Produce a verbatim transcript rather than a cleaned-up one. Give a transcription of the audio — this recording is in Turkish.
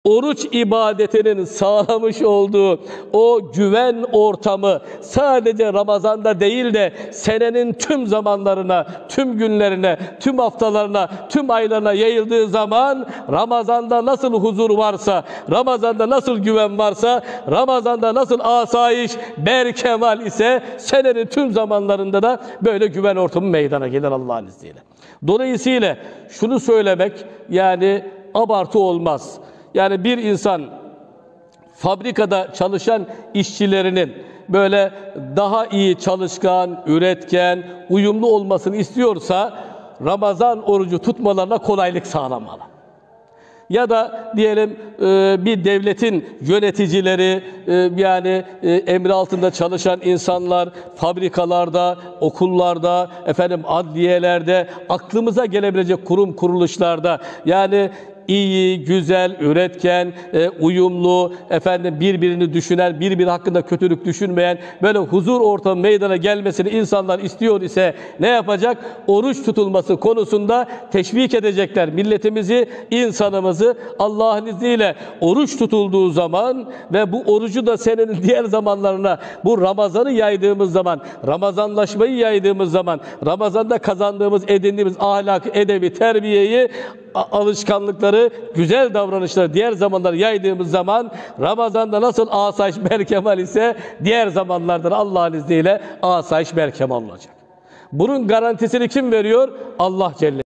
Oruç ibadetinin sağlamış olduğu o güven ortamı sadece Ramazan'da değil de senenin tüm zamanlarına, tüm günlerine, tüm haftalarına, tüm aylarına yayıldığı zaman Ramazan'da nasıl huzur varsa, Ramazan'da nasıl güven varsa, Ramazan'da nasıl asayiş, berkemal ise senenin tüm zamanlarında da böyle güven ortamı meydana gelir Allah'ın izniyle. Dolayısıyla şunu söylemek yani abartı olmaz. Yani bir insan fabrikada çalışan işçilerinin böyle daha iyi çalışkan, üretken, uyumlu olmasını istiyorsa Ramazan orucu tutmalarına kolaylık sağlamalı. Ya da diyelim bir devletin yöneticileri yani emri altında çalışan insanlar fabrikalarda, okullarda, efendim adliyelerde, aklımıza gelebilecek kurum kuruluşlarda yani iyi, güzel, üretken, e, uyumlu, efendim birbirini düşünen, birbiri hakkında kötülük düşünmeyen, böyle huzur ortamı meydana gelmesini insanlar istiyor ise ne yapacak? Oruç tutulması konusunda teşvik edecekler. Milletimizi, insanımızı Allah'ın izniyle oruç tutulduğu zaman ve bu orucu da senenin diğer zamanlarına, bu Ramazan'ı yaydığımız zaman, Ramazanlaşmayı yaydığımız zaman, Ramazan'da kazandığımız, edindiğimiz ahlakı, edebi, terbiyeyi, alışkanlıkları, güzel davranışları diğer zamanlar yaydığımız zaman Ramazan'da nasıl asayiş berkemal ise diğer zamanlarda Allah'ın izniyle asayiş berkemal olacak. Bunun garantisini kim veriyor? Allah Celle.